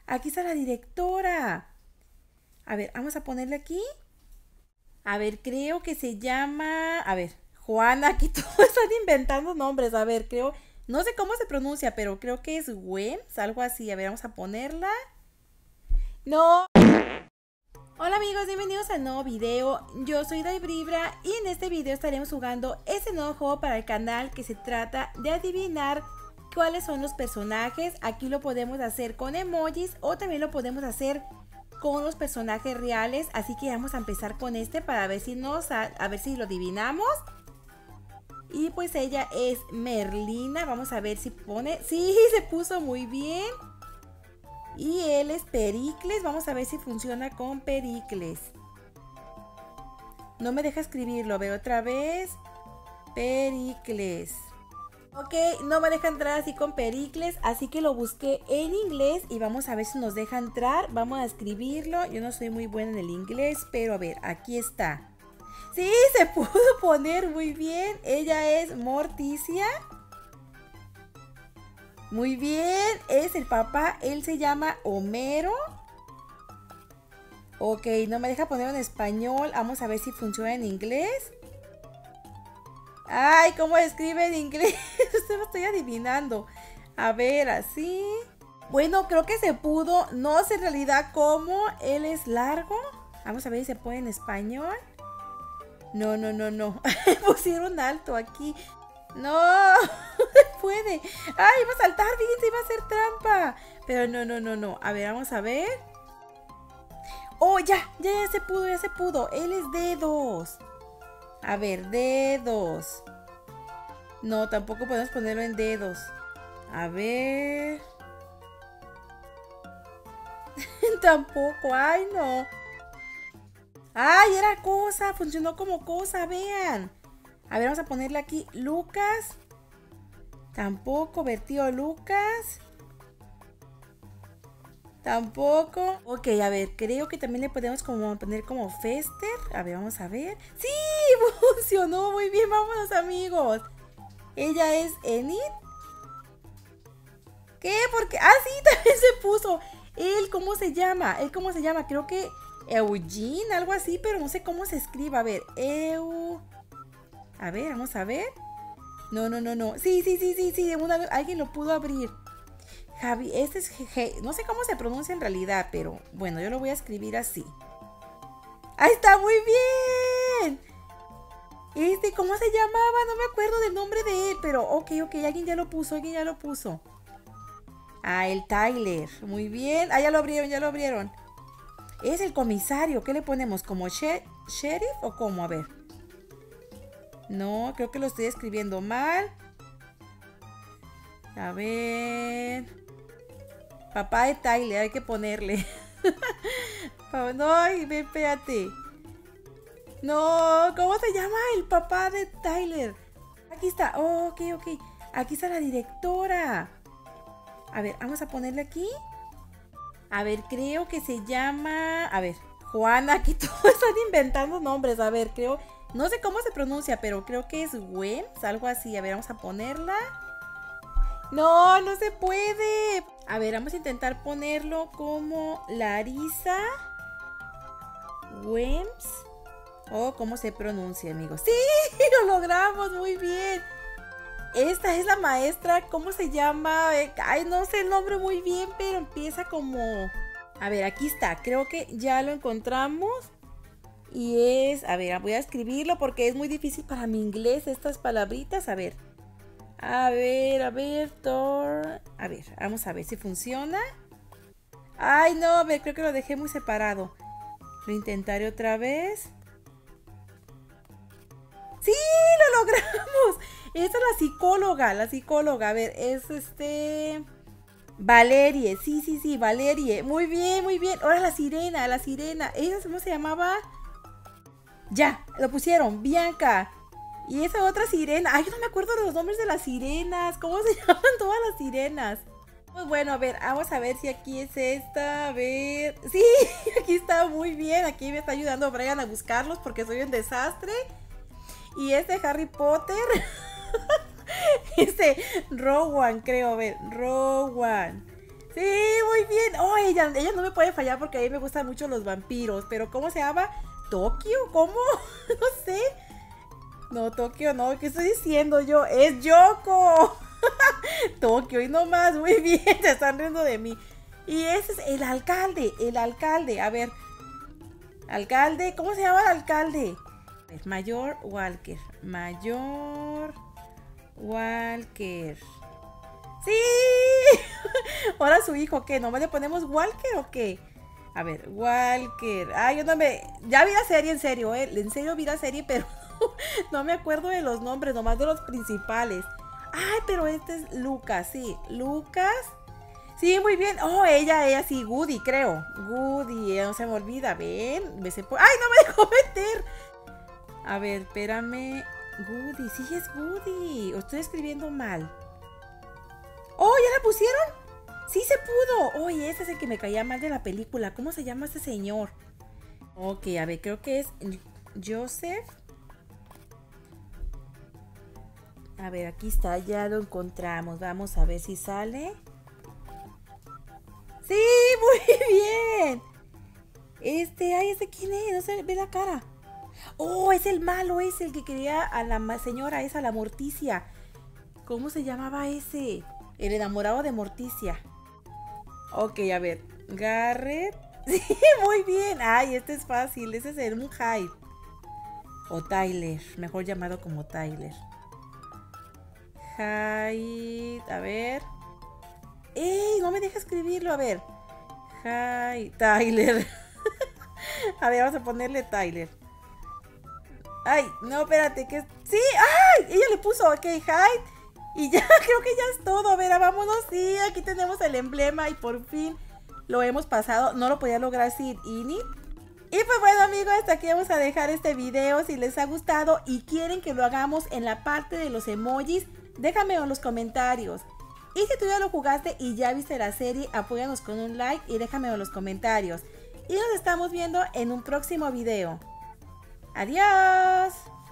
Aquí está la directora. A ver, vamos a ponerle aquí. A ver, creo que se llama... A ver, Juana, aquí todos están inventando nombres. A ver, creo... No sé cómo se pronuncia, pero creo que es Wems, algo así. A ver, vamos a ponerla. No. Hola amigos, bienvenidos al nuevo video. Yo soy Daibribra y en este video estaremos jugando este nuevo juego para el canal que se trata de adivinar cuáles son los personajes. Aquí lo podemos hacer con emojis o también lo podemos hacer con los personajes reales. Así que vamos a empezar con este para ver si a ver si lo adivinamos. Y pues ella es Merlina. Vamos a ver si pone... Sí, se puso muy bien. Y él es Pericles. Vamos a ver si funciona con Pericles. No me deja escribirlo. A ver otra vez. Pericles. Ok, no me deja entrar así con Pericles. Así que lo busqué en inglés. Y vamos a ver si nos deja entrar. Vamos a escribirlo. Yo no soy muy buena en el inglés. Pero a ver, aquí está. Sí, se pudo poner muy bien. Ella es Morticia. Muy bien, es el papá, él se llama Homero. Ok, no me deja poner en español, vamos a ver si funciona en inglés. Ay, ¿cómo escribe en inglés? Usted lo estoy adivinando. A ver, así. Bueno, creo que se pudo, no sé en realidad cómo, él es largo. Vamos a ver si se puede en español. No. Pusieron alto aquí. No, puede. Ay, iba a saltar, fíjense, iba a hacer trampa. Pero no. A ver, vamos a ver. Oh, ya se pudo. Él es dedos. A ver, dedos. No, tampoco podemos ponerlo en dedos. A ver. Tampoco, ay, no. Ay, era cosa, funcionó como cosa, vean. A ver, vamos a ponerle aquí Lucas. Tampoco, Bertío Lucas. Tampoco. Ok, a ver, creo que también le podemos poner como Fester. A ver, vamos a ver. ¡Sí! Funcionó muy bien, vámonos amigos. Ella es Enid. ¿Qué? Porque... Ah, sí, también se puso. ¿Cómo se llama? Creo que Eugene, algo así, pero no sé cómo se escribe. A ver, A ver, vamos a ver. No. Sí. Alguien lo pudo abrir. Javi, este es no sé cómo se pronuncia en realidad, pero bueno, yo lo voy a escribir así. ¡Ahí está! ¡Muy bien! ¿Cómo se llamaba? No me acuerdo del nombre de él, pero ok, alguien ya lo puso. Ah, el Tyler. Muy bien. Ah, ya lo abrieron. Es el comisario. ¿Qué le ponemos? ¿Como sheriff o cómo? A ver. No, creo que lo estoy escribiendo mal. A ver. Papá de Tyler, hay que ponerle. No, espérate. No, ¿cómo se llama el papá de Tyler? Aquí está. Oh, ok. Aquí está la directora. A ver, vamos a ponerle aquí. A ver, creo que se llama... A ver, Juana, aquí todos están inventando nombres. A ver, creo... No sé cómo se pronuncia, pero creo que es Wems, algo así. A ver, vamos a ponerla. No se puede. A ver, vamos a intentar ponerlo como Larisa Wems. ¿Cómo se pronuncia, amigos? ¡Sí! ¡Lo logramos! Muy bien. Esta es la maestra. ¿Cómo se llama? Ay, no sé el nombre muy bien, pero empieza como... A ver, aquí está. Creo que ya lo encontramos. Y es... A ver, voy a escribirlo porque es muy difícil para mi inglés estas palabritas. A ver, Thor. A ver, vamos a ver si funciona. Ay, no, a ver, creo que lo dejé muy separado. Lo intentaré otra vez. ¡Sí! ¡Lo logramos! Esta es la psicóloga. A ver, es Valerie, sí, Valerie. Muy bien. Ahora la sirena. ¿Ella cómo se llamaba? Ya, lo pusieron, Bianca. Y esa otra sirena. Ay, yo no me acuerdo de los nombres de las sirenas. ¿Cómo se llaman todas las sirenas? Pues bueno, a ver, vamos a ver si aquí es esta. A ver. Sí, aquí está muy bien. Aquí me está ayudando Brian a buscarlos porque soy un desastre. Y Harry Potter. Rowan, creo. A ver, Rowan. Sí, muy bien. Oh, ella no me puede fallar porque a mí me gustan mucho los vampiros. Pero ¿cómo se llama? ¿Tokio? ¿Cómo? No sé. No, Tokio no. ¿Qué estoy diciendo yo? ¡Es Yoko! Tokio y no más. Muy bien, se están riendo de mí. Y ese es el alcalde. El alcalde. A ver. Alcalde. ¿Cómo se llama el alcalde? Mayor Walker. Mayor Walker. ¡Sí! Ahora su hijo, ¿qué? ¿Nomás le ponemos Walker o qué? A ver, Walker. Ay, yo no me... Ya vi la serie, en serio, ¿eh? En serio vi la serie, pero no me acuerdo de los nombres, nomás de los principales. Ay, pero este es Lucas, sí. Lucas. Sí, muy bien. Oh, ella sí, Goody, creo. Goody, no se me olvida, ¿ven? ¡Ay, no me dejó meter! A ver, espérame. Goody, sí es Goody. O estoy escribiendo mal. ¡Oh, ya la pusieron! ¡Sí se pudo! Oye, ese es el que me caía mal de la película. ¿Cómo se llama este señor? Ok, a ver, creo que es Joseph. A ver, aquí está, ya lo encontramos. Vamos a ver si sale. ¡Sí! ¡Muy bien! Ay, ¿este quién es? No se ve la cara. ¡Oh, es el malo! Es el que quería a la señora esa, la Morticia. ¿Cómo se llamaba ese? El enamorado de Morticia. Ok, a ver. Garrett. Sí, muy bien. Ay, este es fácil. Ese es un Hyde. O Tyler. Mejor llamado como Tyler. Hyde. A ver. ¡Ey! No me deja escribirlo. A ver. Hyde. Tyler. A ver, vamos a ponerle Tyler. Ay, no, espérate. Sí. ¡Ay! Ella le puso, ok, Hyde. Y ya, creo que ya es todo. A ver, vámonos. Sí, aquí tenemos el emblema y por fin lo hemos pasado. No lo podía lograr sin Ini. Y pues bueno, amigos, hasta aquí vamos a dejar este video. Si les ha gustado y quieren que lo hagamos en la parte de los emojis, déjame en los comentarios. Y si tú ya lo jugaste y ya viste la serie, apóyanos con un like y déjame en los comentarios. Y nos estamos viendo en un próximo video. ¡Adiós!